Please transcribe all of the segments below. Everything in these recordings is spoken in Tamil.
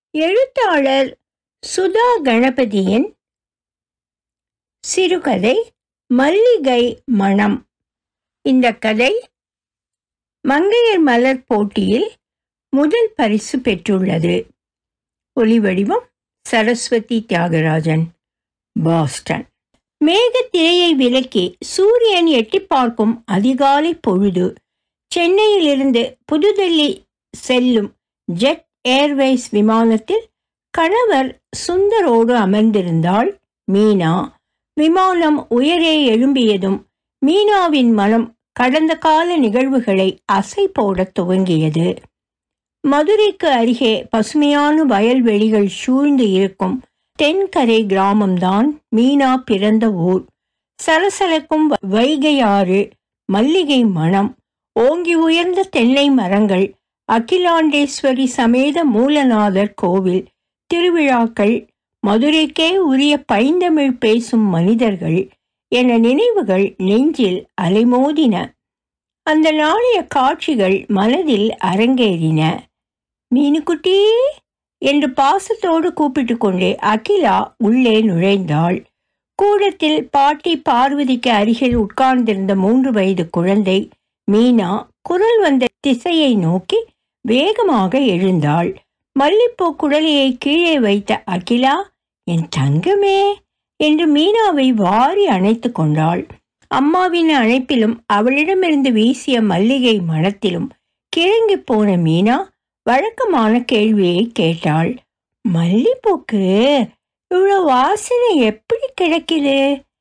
எழுத்தாளர் சுதா கணபதியின் சிறுகதை மல்லிகை மணம். இந்த கதை மங்கையர் மலர் போட்டியில் முதல் பரிசு பெற்றுள்ளது. ஒலிவடிவம் சரஸ்வதி தியாகராஜன், பாஸ்டன். மேகத்திரையை விலக்கி சூரியன் எட்டி பார்க்கும் அதிகாலை பொழுது. சென்னையிலிருந்து புதுதில்லி செல்லும் ஜெட் ஏர்வேஸ் விமானத்தில் கணவர் சுந்தரோடு அமர்ந்திருந்தாள் மீனா. விமானம் உயரே எழும்பியதும் மீனாவின் மனம் கடந்த கால நிகழ்வுகளை அசை போடத் துவங்கியது. மதுரைக்கு அருகே பசுமையான வயல்வெளிகள் சூழ்ந்து இருக்கும் தென்கரை கிராமம்தான் மீனா பிறந்த ஊர். சலசலக்கும் வைகையாறு, மல்லிகை மணம், ஓங்கி உயர்ந்த தென்னை மரங்கள், அகிலாண்டேஸ்வரி சமேத மூலநாதர் கோவில், திருவிழாக்கள், மதுரைக்கே உரிய பைந்தமிழ் பேசும் மனிதர்கள் என நினைவுகள் நெஞ்சில் அலைமோதின. அந்த நாளைய காட்சிகள் மனதில் அரங்கேறின. மீனுக்குட்டி என்று பாசத்தோடு கூப்பிட்டு கொண்டே அகிலா உள்ளே நுழைந்தாள். கூடத்தில் பாட்டி பார்வதிக்கு அருகில் உட்கார்ந்திருந்த 3 வயது குழந்தை மீனா குரல் வந்த திசையை நோக்கி வேகமாக எழுந்தாள். மல்லிப்பூ குடலையை கீழே வைத்த அகிலா, என் தங்கமே என்று மீனாவை வாரி அணைத்து கொண்டாள். அம்மாவின் அழைப்பிலும் அவளிடமிருந்து வீசிய மல்லிகை மணத்திலும் கிறங்கி போன மீனா வழக்கமான கேள்வியை கேட்டாள். மல்லிப்பூக்கு இவ்வளோ வாசனை எப்படி கிடைக்குது?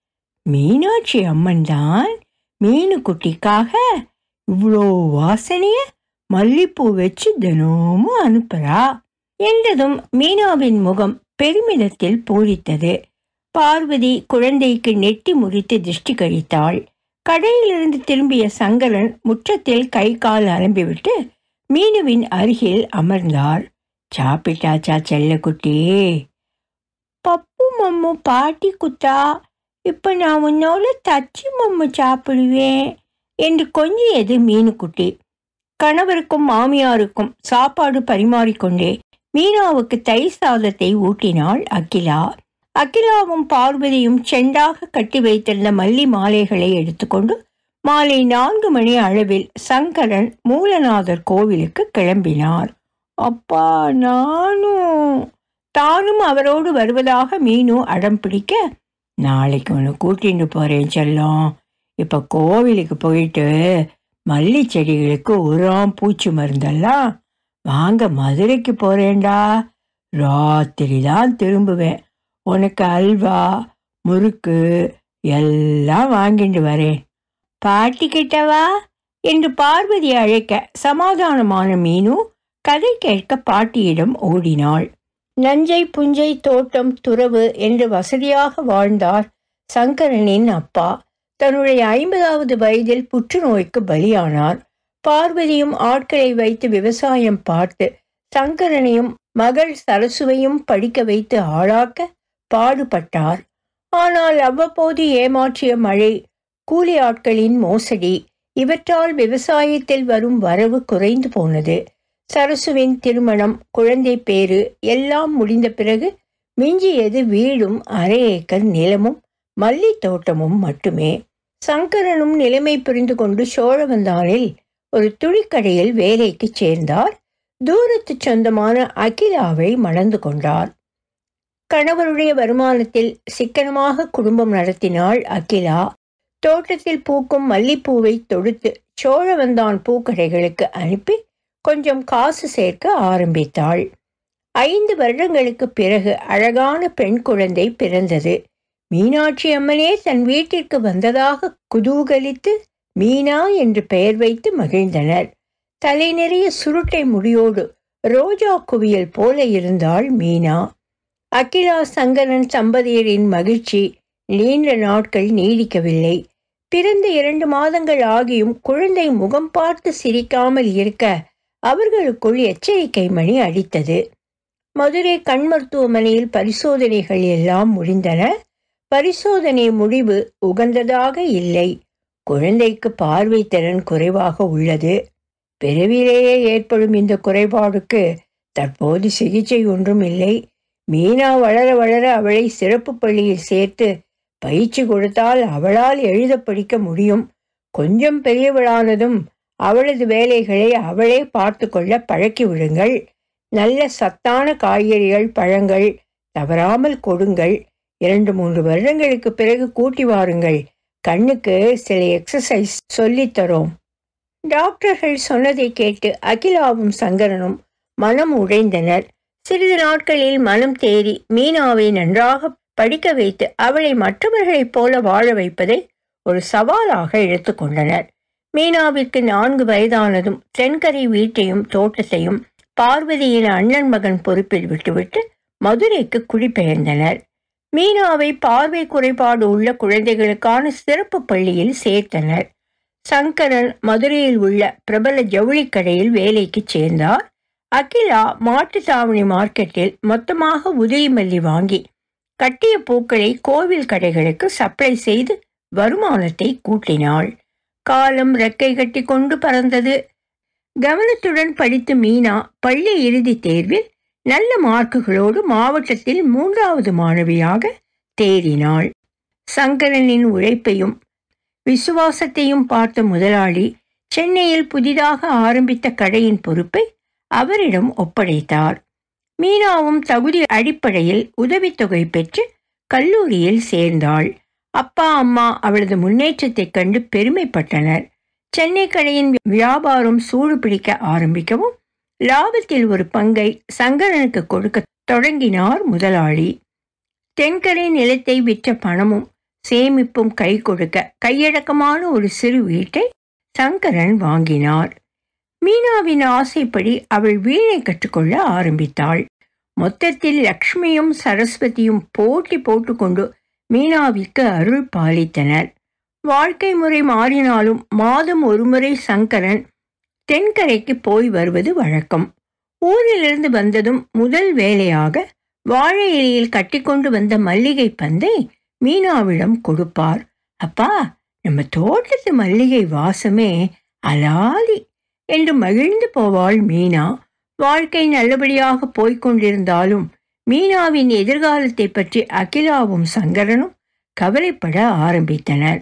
மீனாட்சி அம்மன் தான் மீனு குட்டிக்காக இவ்வளோ வாசனைய மல்லிப்பூ வச்சு தினமும் அனுப்புறா என்றதும் மீனாவின் முகம் பெருமிதத்தில் பூரித்தது. பார்வதி குழந்தைக்கு நெட்டி முறித்து திருஷ்டி கழித்தாள். கடையிலிருந்து திரும்பிய சங்கரன் முற்றத்தில் கை கால் அலம்பிவிட்டு மீனுவின் அருகில் அமர்ந்தார். சாப்பிட்டாச்சா செல்லக்குட்டி? பப்பு மம்மு பாட்டி குத்தா, இப்ப நான் உன்னோட தச்சி மம்மு சாப்பிடுவேன் என்று கொஞ்சியது மீனுக்குட்டி. கணவருக்கும் மாமியாருக்கும் சாப்பாடு பரிமாறிக்கொண்டே மீனாவுக்கு தயிர் சாதத்தை ஊட்டினாள் அகிலா. அகிலாவும் பார்வதியும் செண்டாக கட்டி வைத்திருந்த மல்லி மாலைகளை எடுத்துக்கொண்டு மாலை 4 மணி அளவில் சங்கரன் மூலநாதர் கோவிலுக்கு கிளம்பினார். அப்பா, தானும் அவரோடு வருவதாக மீனு அடம் பிடிக்க, நாளைக்கு ஒன்று கூட்டிட்டு போறேன் செல்லம். இப்ப கோவிலுக்கு போயிட்டு மல்லி செடிகளுக்கு உரம் பூச்சி மருந்தெல்லாம் வாங்க மதுரைக்கு போறேன்டா. ராத்திரி தான் திரும்புவேன். உனக்கு அல்வா, முறுக்கு எல்லாம் வாங்கிட்டு வரேன். பாட்டி கிட்டவா என்று பார்வதி அழைக்க சமாதானமான மீனு கதை கேட்க பாட்டியிடம் ஓடினாள். நஞ்சை புஞ்சை தோட்டம் துறவு என்று வசதியாக வாழ்ந்தார் சங்கரனின் அப்பா. தன்னுடைய 50வது வயதில் புற்றுநோய்க்கு பலியானார். பார்வதியும் ஆட்களை வைத்து விவசாயம் பார்த்து சங்கரனையும் மகள் சரசுவையும் படிக்க வைத்து ஆளாக்க பாடுபட்டார். ஆனால் அவ்வப்போது ஏமாற்றிய மழை, கூலி ஆட்களின் மோசடி இவற்றால் விவசாயத்தில் வரும் வரவு குறைந்து போனது. சரசுவின் திருமணம், குழந்தை பேறு எல்லாம் முடிந்த பிறகு மிஞ்சியது வீடும் 1/2 ஏக்கர் நிலமும் மல்லி தோட்டமும் மட்டுமே. சங்கரனும் நிலைமை புரிந்து கொண்டு சோழவந்தானில் ஒரு துணிக்கடையில் வேலைக்கு சேர்ந்தார். தூரத்து சொந்தமான அகிலாவை மணந்து கொண்டார். கணவருடைய வருமானத்தில் சிக்கனமாக குடும்பம் நடத்தினாள் அகிலா. தோட்டத்தில் பூக்கும் மல்லிப்பூவை தொடுத்து சோழவந்தான் பூக்கடைகளுக்கு அனுப்பி கொஞ்சம் காசு சேர்க்க ஆரம்பித்தாள். 5 வருடங்களுக்கு பிறகு அழகான பெண் குழந்தை பிறந்தது. மீனாட்சி அம்மனே தன் வீட்டிற்கு வந்ததாக குதூகலித்து மீனா என்று பெயர் வைத்து மகிழ்ந்தனர். தலை நிறைய சுருட்டை முடியோடு ரோஜா குவியல் போல இருந்தாள் மீனா. அகிலா சங்கரன் தம்பதியரின் மகிழ்ச்சி நீண்ட நாட்கள் நீடிக்கவில்லை. பிறந்த 2 மாதங்கள் ஆகியும் குழந்தை முகம் பார்த்து சிரிக்காமல் இருக்க அவர்களுக்குள் எச்சரிக்கை மணி அடித்தது. மதுரை கண் மருத்துவமனையில் பரிசோதனைகள் எல்லாம் முடிந்தன. பரிசோதனை முடிவு உகந்ததாக இல்லை. குழந்தைக்கு பார்வை திறன் குறைவாக உள்ளது. பிறவிலேயே ஏற்படும் இந்த குறைபாடுக்கு தற்போது சிகிச்சை ஒன்றும் இல்லை. மீனா வளர வளர அவளை சிறப்பு பள்ளியில் சேர்த்து பயிற்சி கொடுத்தால் அவளால் எழுத படிக்க முடியும். கொஞ்சம் பெரியவளானதும் அவளது வேலைகளை அவளே பார்த்து கொள்ள பழக்கி விடுங்கள். நல்ல சத்தான காய்கறிகள், பழங்கள் தவறாமல் கொடுங்கள். 2-3 வருடங்களுக்கு பிறகு கூட்டி வாருங்கள். கண்ணுக்கு சில எக்ஸசைஸ் சொல்லித்தரோம். டாக்டர்கள் சொன்னதை கேட்டு அகிலாவும் சங்கரனும் மனம் உடைந்தனர். சிறிது நாட்களில் மனம் தேறி மீனாவை நன்றாக படிக்க வைத்து அவளை மற்றவர்களைப் போல வாழ வைப்பதை ஒரு சவாலாக எடுத்துக்கொண்டனர். மீனாவிற்கு 4 வயதானதும் தென்கரை வீட்டையும் தோட்டத்தையும் பார்வதியின் அண்ணன் மகன் பொறுப்பில் விட்டுவிட்டு மதுரைக்கு குடிபெயர்ந்தனர். மீனாவை பார்வை குறைபாடு உள்ள குழந்தைகளுக்கான சிறப்பு பள்ளியில் சேர்த்தனர். சங்கரன் மதுரையில் உள்ள பிரபல ஜவுளி கடையில் வேலைக்கு சேர்ந்தார். அகிலா மாட்டுத்தாவணி மார்க்கெட்டில் மொத்தமாக உதவி மல்லி வாங்கி கட்டிய பூக்களை கோவில் கடைகளுக்கு சப்ளை செய்து வருமானத்தை கூட்டினாள். காலம் ரெக்கை கட்டி கொண்டு பறந்தது. கவனத்துடன் படித்து மீனா பள்ளி இறுதி தேர்வில் நல்ல மார்க்குகளோடு மாவட்டத்தில் 3வது மாணவியாக தேறினாள். சங்கரனின் உழைப்பையும் விசுவாசத்தையும் பார்த்த முதலாளி சென்னையில் புதிதாக ஆரம்பித்த கடையின் பொறுப்பை அவரிடம் ஒப்படைத்தார். மீனாவும் தகுதி அடிப்படையில் உதவித்தொகை பெற்று கல்லூரியில் சேர்ந்தாள். அப்பா அம்மா அவளது முன்னேற்றத்தைக் கண்டு பெருமைப்பட்டனர். சென்னை கடையின் வியாபாரம் சூடு பிடிக்க ஆரம்பிக்கவும் லாபத்தில் ஒரு பங்கை சங்கரனுக்கு கொடுக்க தொடங்கினார் முதலாளி. தென்கரை நிலத்தை விற்ற பணமும் சேமிப்பும் கை கொடுக்க கையடக்கமான ஒரு சிறு வீட்டை சங்கரன் வாங்கினார். மீனாவின் ஆசைப்படி அவள் வீணை கற்றுக்கொள்ள ஆரம்பித்தாள். மொத்தத்தில் லக்ஷ்மியும் சரஸ்வதியும் போட்டி போட்டுக்கொண்டு மீனாவிற்கு அருள் பாலித்தனர். வாழ்க்கை முறை மாறினாலும் மாதம் ஒருமுறை சங்கரன் தென்கரைக்கு போய் வருவது வழக்கம். ஊரிலிருந்து வந்ததும் முதல் வேலையாக வாழை இலையில் கட்டிக்கொண்டு வந்த மல்லிகை பந்தை மீனாவிடம் கொடுப்பார். அப்பா, நம்ம தோட்டத்து மல்லிகை வாசமே அலாதி என்று மகிழ்ந்து போவாள் மீனா. வாழ்க்கை நல்லபடியாக போய்கொண்டிருந்தாலும் மீனாவின் எதிர்காலத்தை பற்றி அகிலாவும் சங்கரனும் கவலைப்பட ஆரம்பித்தனர்.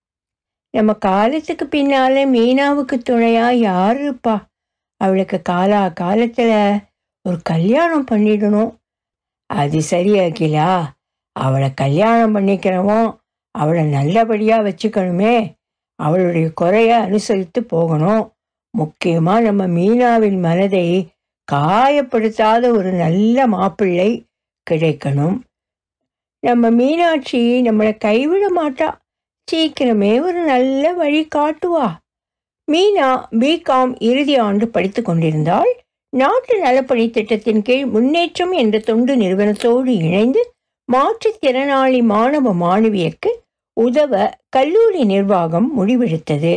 நம்ம காலத்துக்கு பின்னால மீனாவுக்கு துணையா யார் இருப்பா? அவளுக்கு காலத்துல ஒரு கல்யாணம் பண்ணிடணும். அது சரி அகிலா, அவளை கல்யாணம் பண்ணிக்கிறவன் அவளை நல்லபடியா வச்சுக்கணுமே. அவளுடைய குறைய அனுசரித்து போகணும். முக்கியமா நம்ம மீனாவின் மனதை காயப்படுத்தாத ஒரு நல்ல மாப்பிள்ளை கிடைக்கணும். நம்ம மீனாட்சி நம்மளை கைவிட மாட்டா. சீக்கிரமே ஒரு நல்ல வழி காட்டுவா. மீனா பிகாம் இறுதி ஆண்டு படித்து கொண்டிருந்தாள். நாட்டு நலப்பணி திட்டத்தின் கீழ் முன்னேற்றம் என்ற தொண்டு நிறுவனத்தோடு இணைந்து மாற்றுத்திறனாளி மாணவ மாணவியருக்கு உதவ கல்லூரி நிர்வாகம் முடிவெடுத்தது.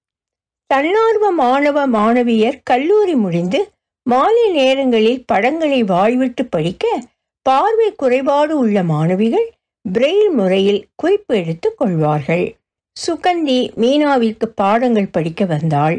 தன்னார்வ மாணவ மாணவியர் கல்லூரி முடிந்து மாலை நேரங்களில் படங்களை வாய்விட்டு படிக்க பார்வை குறைபாடு உள்ள மாணவிகள் பிரெயில் முறையில் குறிப்பு எடுத்துக் கொள்வார்கள். சுகந்தி மீனாவிற்கு பாடங்கள் படிக்க வந்தாள்.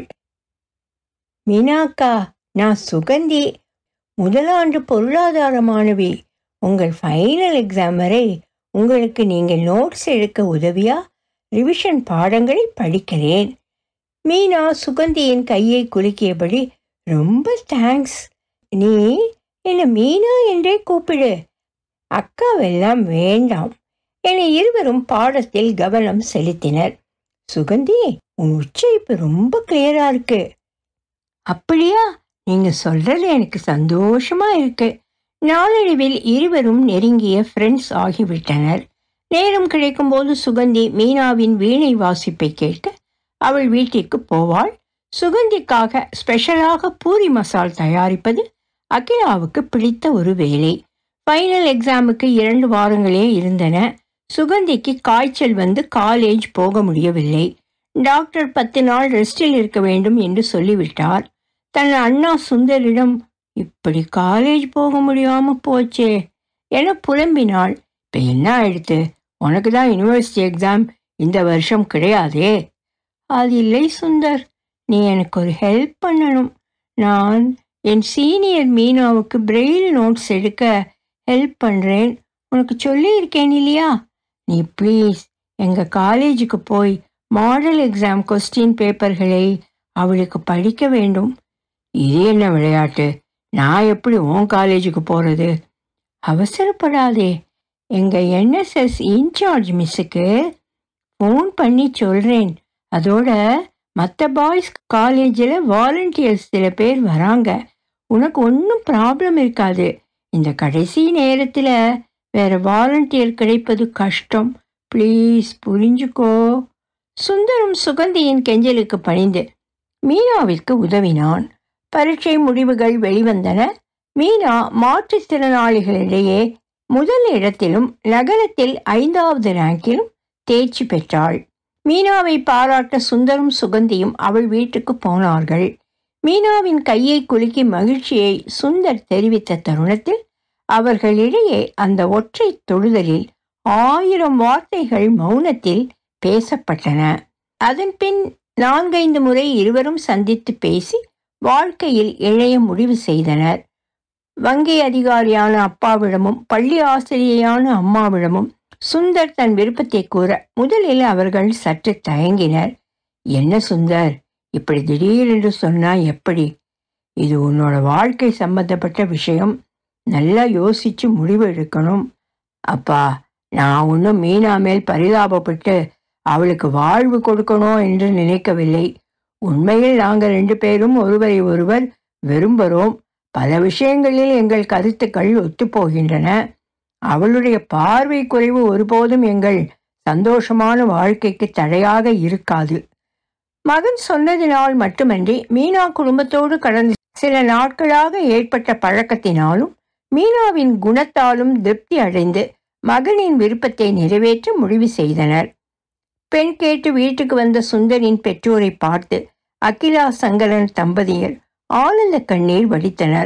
மீனாக்கா, நான் சுகந்தி, முதலாண்டு பொருளாதார மாணவி. உங்கள் ஃபைனல் எக்ஸாம் வரை உங்களுக்கு நீங்கள் நோட்ஸ் எடுக்க உதவியா ரிவிஷன் பாடங்களை படிக்கிறேன். மீனா சுகந்தியின் கையை குலுக்கியபடி, ரொம்ப தேங்க்ஸ். நீ என்னை மீனா என்றே கூப்பிடு, அக்காவெல்லாம் வேண்டாம் என இருவரும் பாடத்தில் கவனம் செலுத்தினர். சுகந்தி, உன் உச்சரிப்பு ரொம்ப கிளியரா இருக்கு. அப்படியா? நீங்க சொல்றது எனக்கு சந்தோஷமா இருக்கு. நாளடைவில் இருவரும் நெருங்கிய ஃப்ரெண்ட்ஸ் ஆகிவிட்டனர். நேரம் கிடைக்கும் போது சுகந்தி மீனாவின் வீணை வாசிப்பை கேட்க அவள் வீட்டிற்கு போவாள். சுகந்திக்காக ஸ்பெஷலாக பூரி மசால் தயாரிப்பது அகிலாவுக்கு பிடித்த ஒரு வேலை. ஃபைனல் எக்ஸாமுக்கு 2 வாரங்களே இருந்தன. சுகந்திக்கு காய்ச்சல் வந்து காலேஜ் போக முடியவில்லை. டாக்டர் 10 நாள் ரெஸ்டில் இருக்க வேண்டும் என்று சொல்லிவிட்டார். தன் அண்ணா சுந்தரிடம், இப்படி காலேஜ் போக முடியாம போச்சே என புலம்பினாள். இப்ப என்ன ஆயிடுத்து? உனக்கு தான் யூனிவர்சிட்டி எக்ஸாம் இந்த வருஷம் கிடையாதே. அது இல்லை சுந்தர், நீ எனக்கு ஒரு ஹெல்ப் பண்ணணும். நான் என் சீனியர் மீனாவுக்கு பிரெயில் நோட்ஸ் எடுக்க ஹெல்ப் பண்ணுறேன் உனக்கு சொல்லியிருக்கேன் இல்லையா? நீ ப்ளீஸ் எங்கள் காலேஜுக்கு போய் மாடல் எக்ஸாம் கொஸ்டின் பேப்பர்களை அவளுக்கு படிக்க வேண்டும். இது என்ன விளையாட்டு? நான் எப்படி உன் காலேஜுக்கு போகிறது? அவசரப்படாதே. எங்கள் என்எஸ்எஸ் இன்சார்ஜ் மிஸ்ஸுக்கு ஃபோன் பண்ணி சொல்கிறேன். அதோட மற்ற பாய்ஸ் காலேஜில் வாலண்டியர்ஸ் சில பேர் வராங்க. உனக்கு ஒன்றும் ப்ராப்ளம் இருக்காது. இந்த கடைசி நேரத்தில் வேற வாலண்டியர் கிடைப்பது கஷ்டம். ப்ளீஸ் புரிஞ்சுக்கோ. சுந்தரம் சுகந்தியின் கெஞ்சலுக்கு பணிந்து மீனாவிற்கு உதவினான். பரீட்சை முடிவுகள் வெளிவந்தன. மீனா மாற்றுத்திறனாளிகளிடையே முதல் இடத்திலும் நகரத்தில் 5வது ரேங்கிலும் தேர்ச்சி பெற்றாள். மீனாவை பாராட்ட சுந்தரும் சுகந்தியும் அவள் வீட்டுக்கு போனார்கள். மீனாவின் கையை குலுக்கி மகிழ்ச்சியை சுந்தர் தெரிவித்த தருணத்தில் அவர்களிடையே அந்த ஒற்றை தொழுதலில் 1000 வார்த்தைகள் மௌனத்தில் பேசப்பட்டன. அதன் பின் 4-5 முறை இருவரும் சந்தித்து பேசி வாழ்க்கையில் இழைய முடிவு செய்தனர். வங்கி அதிகாரியான அப்பாவிடமும் பள்ளி ஆசிரியையான அம்மாவிடமும் சுந்தர் தன் விருப்பத்தை கூற முதலில் அவர்கள் சற்று தயங்கினர். என்ன சுந்தர், இப்படி திடீரென்று சொன்னா எப்படி? இது உன்னோட வாழ்க்கை சம்பந்தப்பட்ட விஷயம். நல்லா யோசிச்சு முடிவு எடுக்கணும். அப்பா, நான் ஒன்றும் மீனா மேல் பரிதாபப்பட்டு அவளுக்கு வாழ்வு கொடுக்கணும் என்று நினைக்கவில்லை. உண்மையில் நாங்கள் 2 பேரும் ஒருவரை ஒருவர் விரும்புகிறோம். பல விஷயங்களில் எங்கள் கருத்துக்கள் ஒத்துப்போகின்றன. அவளுடைய பார்வை குறைவு ஒருபோதும் எங்கள் சந்தோஷமான வாழ்க்கைக்கு தடையாக இருக்காது. மகன் சொன்னதினால் மட்டுமன்றி மீனா குடும்பத்தோடு கடந்த சில நாட்களாக ஏற்பட்ட பழக்கத்தினாலும் மீனாவின் குணத்தாலும் திருப்தி அடைந்து மகனின் விருப்பத்தை நிறைவேற்ற முடிவு செய்தனர். பெண் கேட்டு வீட்டுக்கு வந்த சுந்தரின் பெற்றோரை பார்த்து அகிலா சங்கரன் தம்பதியர் ஆனந்த கண்ணீர் வடித்தனர்.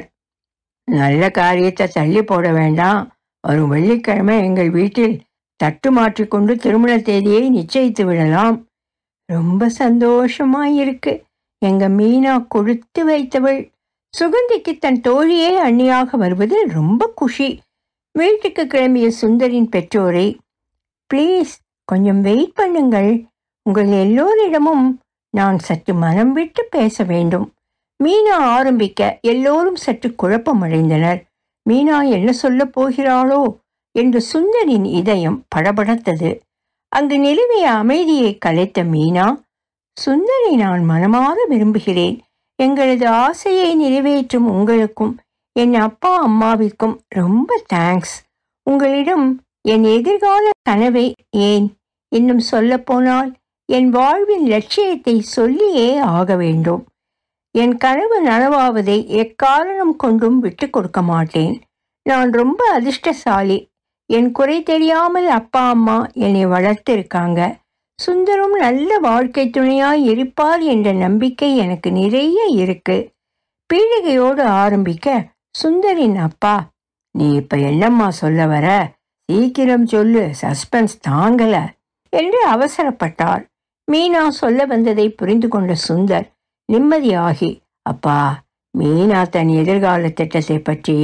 நல்ல காரியத்தை தள்ளி போட வேண்டாம். வரும் வெள்ளிக்கிழமை எங்கள் வீட்டில் தட்டு மாற்றிக்கொண்டு திருமண தேதியை நிச்சயித்து விடலாம். ரொம்ப சந்தோஷமாயிருக்கு. எங்க மீனா கொடுத்து வைத்தவள். சுகந்திக்கு தன் தோழியே அண்ணியாக வருவதில் ரொம்ப குஷி. வீட்டுக்கு கிளம்பிய சுந்தரின் பெற்றோரை, ப்ளீஸ் கொஞ்சம் வெயிட் பண்ணுங்கள். உங்கள் எல்லோரிடமும் நான் சற்று மனம் விட்டு பேச வேண்டும். மீனா ஆரம்பிக்க எல்லோரும் சற்று குழப்பமடைந்தனர். மீனா என்ன சொல்ல போகிறாளோ என்று சுந்தரின் இதயம் படபடத்தது. அங்கு நிலவிய அமைதியை கலைத்த மீனா, சுந்தரி, நான் மனமாற விரும்புகிறேன். எங்களது ஆசையை நிறைவேற்றும் உங்களுக்கும் என் அப்பா அம்மாவிற்கும் ரொம்ப தேங்க்ஸ். உங்களிடம் என் எதிர்கால கனவை, ஏன் இன்னும் சொல்ல போனால் என் வாழ்வின் லட்சியத்தை சொல்லியே ஆக வேண்டும். என் கனவு நனவாவதை எக்காரணம் கொண்டும் விட்டு கொடுக்க மாட்டேன். நான் ரொம்ப அதிர்ஷ்டசாலி. என் குறை தெரியாமல் அப்பா அம்மா என்னை வளர்த்திருக்காங்க. சுந்தரும் நல்ல வாழ்க்கை துணையாய் இருப்பார் என்ற நம்பிக்கை எனக்கு நிறைய இருக்கு. பீடிகையோடு ஆரம்பிக்க சுந்தரின் அப்பா, நீ இப்ப என்னம்மா சொல்ல வர? சீக்கிரம் சொல்லு, சஸ்பென்ஸ் தாங்கல என்று அவசரப்பட்டார். மீனா சொல்ல வந்ததை புரிந்து கொண்ட சுந்தர் நிம்மதியாகி, அப்பா, மீனா தன் எதிர்கால திட்டத்தை பற்றி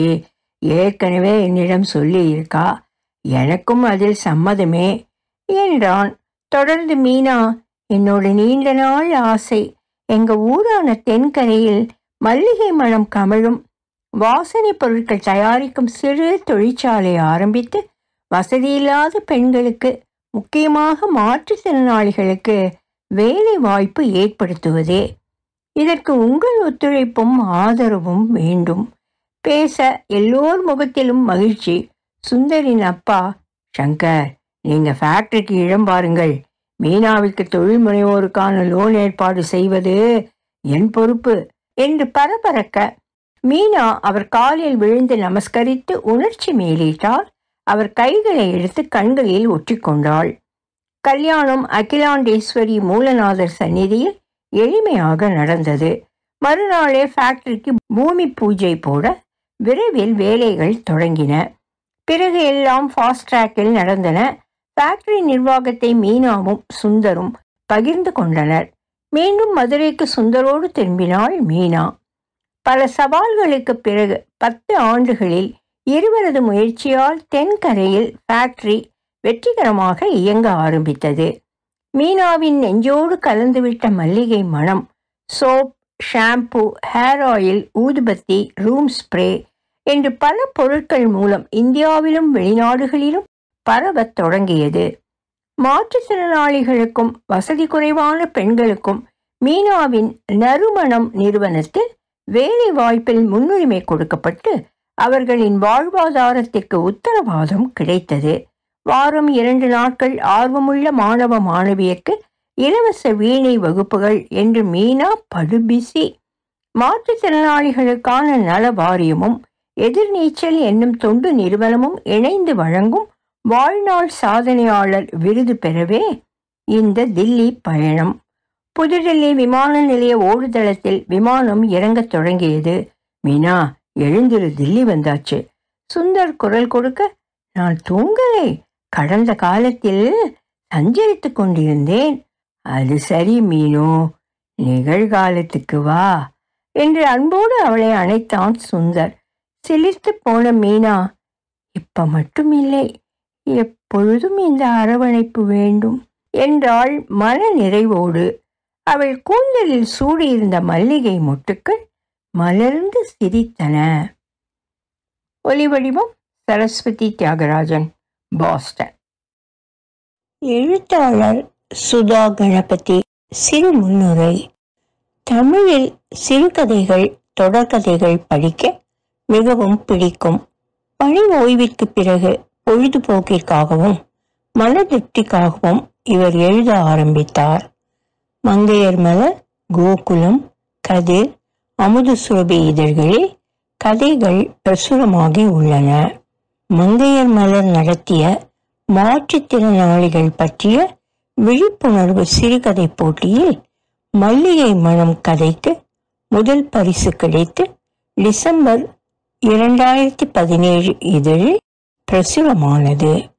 ஏற்கனவே என்னிடம் சொல்லி இருக்கா. எனக்கும் அதில் சம்மதமே என்றான். தொடர்ந்து மீனா, என்னோட நீண்ட நாள் ஆசை, எங்க ஊரான தென்கரையில் மல்லிகை மணம் கமழும் வாசனை பொருட்கள் தயாரிக்கும் சிறு தொழிற்சாலை ஆரம்பித்து வசதியில்லாத பெண்களுக்கு, முக்கியமாக மாற்றுத்திறனாளிகளுக்கு வேலை வாய்ப்பு ஏற்படுத்துவதே. இதற்கு உங்கள் ஒத்துழைப்பும் ஆதரவும் வேண்டும். பேச எல்லோர் முகத்திலும் மகிழ்ச்சி. சுந்தரின் அப்பா, சங்கர், நீங்க ஃபேக்டரிக்கு இடம் பாருங்கள். மீனாவுக்கு தொழில் முனைவோருக்கான லோன் ஏற்பாடு செய்வது என் பொறுப்பு என்று பரபரக்க மீனா அவர் காலில் விழுந்து நமஸ்கரித்து உணர்ச்சி மேலிட்டால் அவர் கைகளை எடுத்து கண்களில் ஒற்றிக்கொண்டாள். கல்யாணம் அகிலாண்டேஸ்வரி மூலநாதர் சந்நிதியில் எளிமையாக நடந்தது. மறுநாளே ஃபேக்டரிக்கு பூமி பூஜை போட விரைவில் வேலைகள் தொடங்கின. பிறகு எல்லாம் ஃபாஸ்ட் ட்ராக்கில் நடந்தன. ஃபேக்டரி நிர்வாகத்தை மீனாவும் சுந்தரும் பகிர்ந்து கொண்டனர். மீண்டும் மதுரைக்கு சுந்தரோடு திரும்பினாள் மீனா. பல சவால்களுக்கு பிறகு 10 ஆண்டுகளில் இருவரது முயற்சியால் தென்கரையில் ஃபேக்டரி வெற்றிகரமாக இயங்க ஆரம்பித்தது. மீனாவின் நெஞ்சோடு கலந்துவிட்ட மல்லிகை மணம் சோப், ஷாம்பு, ஹேர் ஆயில், ஊதுபத்தி, ரூம் ஸ்ப்ரே என்று பல பொருட்கள் மூலம் இந்தியாவிலும் வெளிநாடுகளிலும் பரவத் தொடங்கியது. மாற்றுத்திறனாளிகளுக்கும் வசதி குறைவான பெண்களுக்கும் மீனாவின் நறுமணம் நிறுவனத்தில் வேலை வாய்ப்பில் முன்னுரிமை கொடுக்கப்பட்டு அவர்களின் வாழ்வாதாரத்திற்கு உத்தரவாதம் கிடைத்தது. வாரம் 2 நாட்கள் ஆர்வமுள்ள மாணவ மாணவியருக்கு இலவச வீணை வகுப்புகள் என்று மீனா படுபிசி. மாற்றுத்திறனாளிகளுக்கான நல வாரியமும் எதிர்நீச்சல் என்னும் தொண்டு நிறுவனமும் இணைந்து வழங்கும் வாழ்நாள் சாதனையாளர் விருது பெறவே இந்த தில்லி பயணம். புதுடெல்லி விமான நிலைய ஓடுதளத்தில் விமானம் இறங்கத் தொடங்கியது. மீனா, எழுந்திரு, தில்லி வந்தாச்சு. சுந்தர் குரல் கொடுக்க, நான் தூங்கலை, கடந்த காலத்தில் சஞ்சரித்து கொண்டிருந்தேன். அது சரி மீனு, நிகழ்காலத்துக்கு வா என்று அன்போடு அவளை அணைத்தான் சுந்தர். சிலிர்த்து போன மீனா, இப்ப மட்டும் இல்லை, எப்பொழுதும் இந்த அரவணைப்பு வேண்டும் என்றாள் மன நிறைவோடு. அவள் கூந்தலில் சூடியிருந்த மல்லிகை மொட்டுக்கள் மலர்ந்து சிரித்தன. ஒலிவடிவம் சரஸ்வதி தியாகராஜன், பாஸ்டன். எழுத்தாளர் சுதா கணபதி. சிறு முன்னுரை. தமிழில் சிறுகதைகள், தொடர்கதைகள் படிக்க மிகவும் பிடிக்கும். பணி ஓய்விற்கு பிறகு பொழுதுபோக்கிற்காகவும் மன திருப்திக்காகவும் இவர் எழுத ஆரம்பித்தார். மங்கையர் மலர், கோகுலம், கதிர், அமுது சுரபி இதழ்களில் கதைகள் பிரசுரமாகி உள்ளன. மங்கையர் மலர் நடத்திய மாற்றுத்திறனாளிகள் பற்றிய விழிப்புணர்வு சிறுகதை போட்டியில் மல்லிகை மணம் கதைக்கு முதல் பரிசு கிடைத்து டிசம்பர் 2017 இதழில் பிரசுரமானது.